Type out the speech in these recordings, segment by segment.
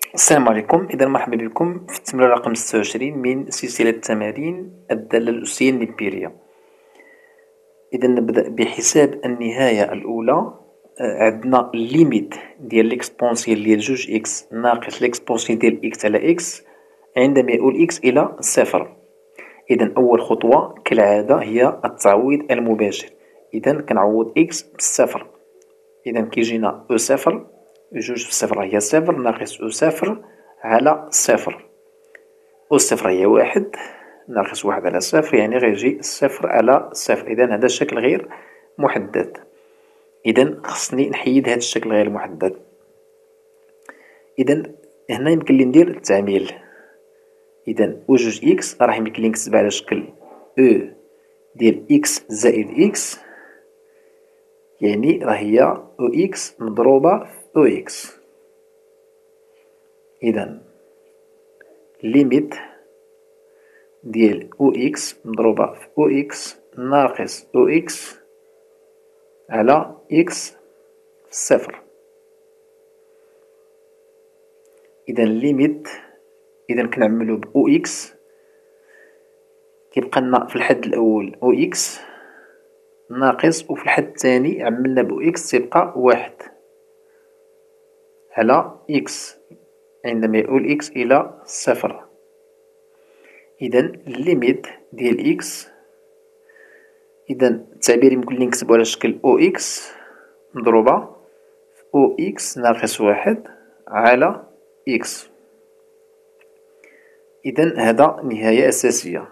السلام عليكم. إذا مرحبا بكم في التمرين رقم 26 من سلسلة تمارين الدالة الأسية النبيرية. إذا نبدأ بحساب النهاية الأولى. عندنا ليميت ديال ليكسبونسيال ديال جوج إكس ناقص ليكسبونسيال ديال إكس على إكس عندما يؤول إكس إلى صفر. إذا أول خطوة كالعادة هي التعويض المباشر. إذا كنعوض إكس بالصفر. إذا كيجينا أو صفر، جوج في صفر هي صفر ناقص أو صفر على صفر. أو صفر هي واحد ناقص واحد على صفر، يعني غيجي صفر على صفر. إذا هذا الشكل غير محدد. إذا خصني نحيد هذا الشكل غير محدد. إذا هنا يمكن لي ندير التعميل. إذا أو جوج إكس راه يمكن لي نكتبها على شكل أو ديال إكس زائد إكس، يعني راه هي أو إكس مضروبة في أو إكس. إذا ليميت ديال أو إكس مضروبة في أو إكس ناقص أو إكس على إكس في الصفر. إذا ليميت، إذا كنعملو ب أو إكس كيبقى لنا في الحد الأول أو إكس ناقص، وفي الحد الثاني عملنا ب أو إكس تيبقى واحد على إكس عندما يؤول إكس إلى صفر. إذا ليميت ديال إكس، إذا التعبير يمكن لي نكتبو على شكل أو إكس مضروبة في أو إكس ناقص واحد على إكس. إذا هذا نهاية أساسية.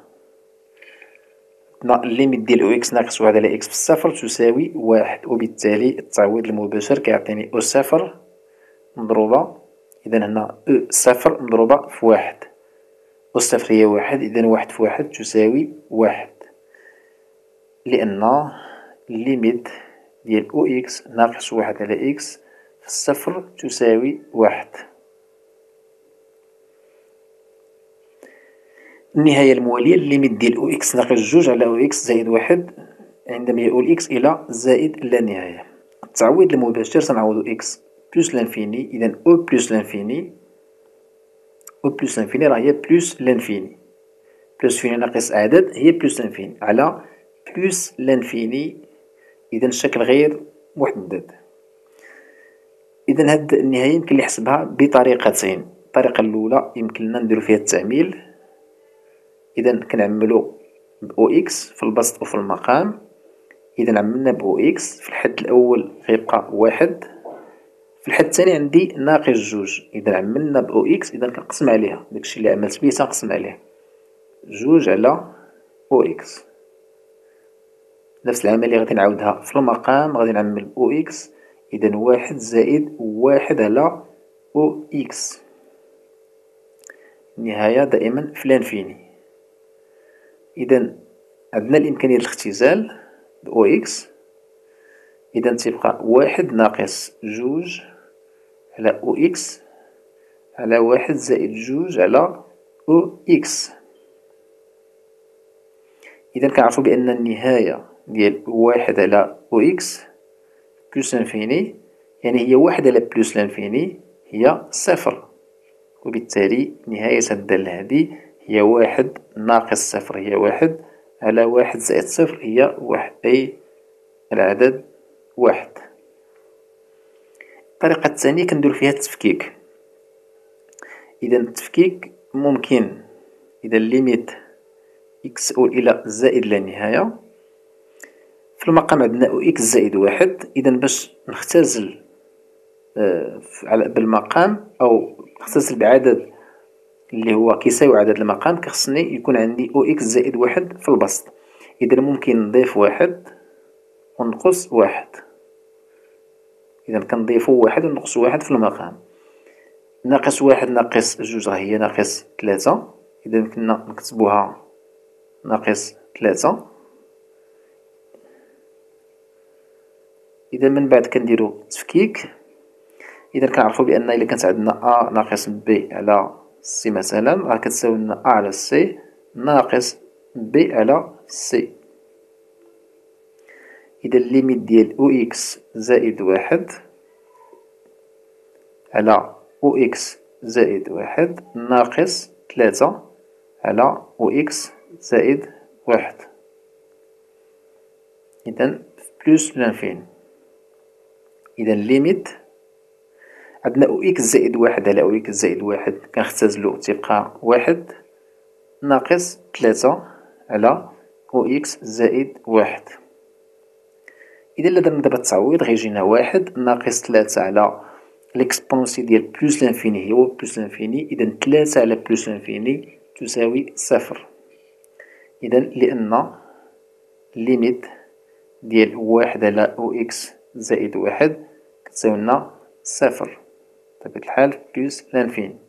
الليميت ديال أو إكس ناقص واحد على إكس في الصفر تساوي واحد، وبالتالي التعويض المباشر كيعطيني أو صفر مضروبة، إذا هنا أو صفر مضروبة في واحد. أو صفر هي واحد، إذا واحد في واحد تساوي واحد، لأن الليميت ديال أو إكس ناقص واحد على إكس في الصفر تساوي واحد. النهاية الموالية الليميت ديال أو إكس ناقص جوج على أو إكس زائد واحد عندما يؤول إكس إلى زائد اللانهاية. التعويض المباشر سنعوض إكس بلوس لانفيني، إذا أو بلوس لانفيني، أو بلوس لانفيني راه هي بلوس لانفيني، بلوس فيني ناقص عدد هي بلوس لانفيني على بلوس لانفيني، إذا الشكل غير محدد. إذا هاد النهاية يمكن نحسبها بطريقتين. الطريقة الأولى يمكن لنا نديرو فيها التعميل. إذا كنعملو بأو إكس في البسط وفي المقام. إذا عملنا بأو إكس في الحد الأول غيبقى واحد، في الحد الثاني عندي ناقص جوج. إذا عملنا بأو إكس إذا كنقسم عليها، داكشي اللي عملت بيه تنقسم عليه جوج على أو إكس. نفس العملية غادي نعاودها في المقام، غادي نعمل أو إكس، إذا واحد زائد واحد على أو إكس، النهاية دائما في لانفيني. إذا عندنا الإمكانية ديال الاختزال بأو إكس، إذا تيبقى واحد ناقص جوج على أو إكس على واحد زائد جوج على أو إكس. إذا كنعرفو بأن النهاية ديال واحد على أو إكس بلوس لانفيني، يعني هي واحد على بلوس لانفيني هي صفر، وبالتالي نهاية هاد الدالة هادي هي واحد ناقص صفر هي واحد على واحد زائد صفر هي واحد، أي العدد واحد. الطريقة الثانية كنديرو فيها التفكيك. إذا التفكيك ممكن إذا ليميت إكس أو إلى زائد لا نهاية. في المقام عندنا أو إكس زائد واحد، إذا باش نختزل بالمقام أو نختزل بعدد اللي هو كيساوي عدد المقام، كخصني يكون عندي أو إكس زائد واحد في البسط. إذا ممكن نضيف واحد ونقص واحد، إذا كنضيفو واحد ونقص واحد في المقام. ناقص واحد ناقص جوج راه هي ناقص تلاتة، إذا كنا نكتبوها ناقص تلاتة. إذا من بعد كنديرو التفكيك. إذا كنعرفو بأن إلا كانت عندنا أ ناقص بي على سي مثلا راه كتساوي لنا أ على سي ناقص بي على سي. إذا الليميت ديال أو إكس زائد واحد على أو إكس زائد واحد ناقص تلاتة على أو إكس زائد واحد. إذا بلوس لانفيني. إذا ليميت عندنا أو إكس زائد واحد على أو إكس زائد واحد كنختزلو تيبقى واحد ناقص تلاتة على أو إكس زائد واحد. إذا درنا دابا التعويض غيجينا واحد ناقص تلاتة على ليكسبونسي ديال بلوس لانفيني هو بلوس لانفيني. إذا تلاتة على بلوس لانفيني تساوي صفر. إذا لأن ليميت ديال واحد على أو إكس زائد واحد كتساوي لنا صفر بطبيعة الحال بلوس لانفيني.